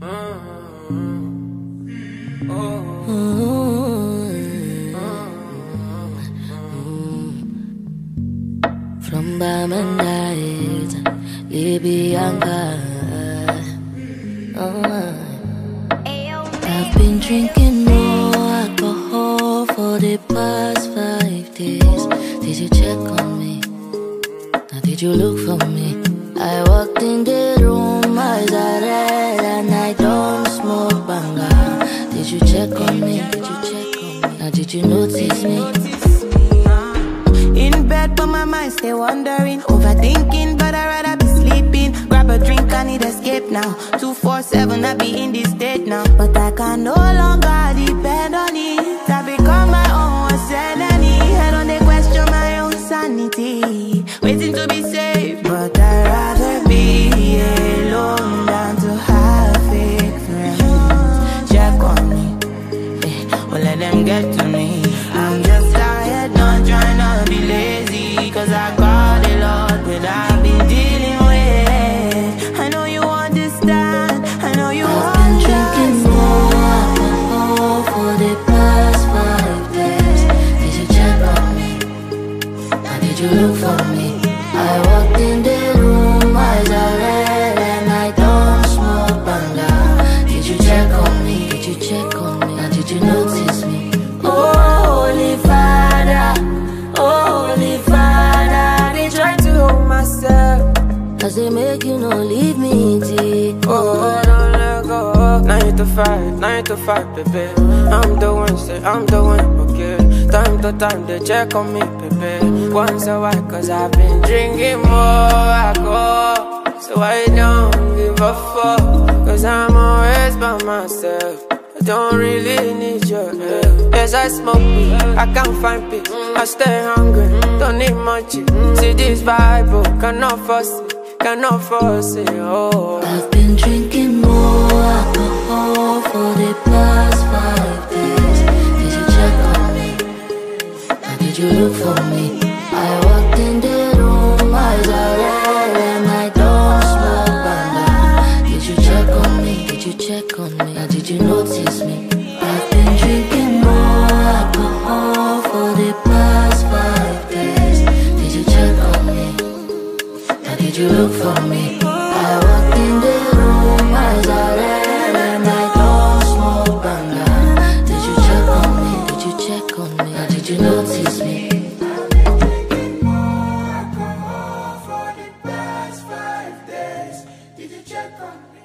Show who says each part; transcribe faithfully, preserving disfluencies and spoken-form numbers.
Speaker 1: From Bamandait, Libianca. Oh. I've been drinking more alcohol for the past five days. Did you check on me? Now did you look for me? I walked in the room, eyes are red, and I don't smoke banga. Did you check on me? Did you check on me? Now did you notice me?
Speaker 2: In bed, but my mind stay wandering, overthinking, but I'd rather be sleeping. Grab a drink, I need escape now. two four seven, I be in this state now. But I can no longer depend on it. I become my own sanity. I don't they question my own sanity, waiting to be saved. But I'd rather be alone than to have fake friends. Check on me, eh, well let them get to me. I'm just tired, not trying to be lazy, cause I got a lot that I've been dealing with. I know you understand, I know you
Speaker 1: I've
Speaker 2: understand.
Speaker 1: been drinking more alcohol for the past five days. Did you check on me? Or did you look for me? I walked in the room, eyes are red, and I don't smoke banga. Did you check on me? Did you check on me? Or did you notice me? Oh, Holy Father, oh, Holy Father, they try to hold myself, cause they make you no leave me tea.
Speaker 3: Oh, don't let go. Nine to five, nine to five, baby. I'm the one, say I'm the one, okay. Time to time, they check on me, baby. Once a while, cause I've been drinking more alcohol. So I don't give a fuck, cause I'm always by myself. I don't really need your help. Yes, I smoke weed, I can't find peace. I stay hungry, don't need much. See this vibe, oh, cannot force it, cannot force it, oh.
Speaker 1: I've been drinking more alcohol for the past five days. Did you check on me? Or did you look for me? I walked in the room, eyes are red, and I don't smoke banga. Did you check on me? Did you check on me? Or did you notice me? I've been drinking more alcohol for the past five days. Did you check on me? Or did you look for me? I walked in the room, eyes are red, and I don't smoke banga. Did you check on me? Did you check on me? Or did you notice me?
Speaker 2: More alcohol for the past five days. Did you check on me?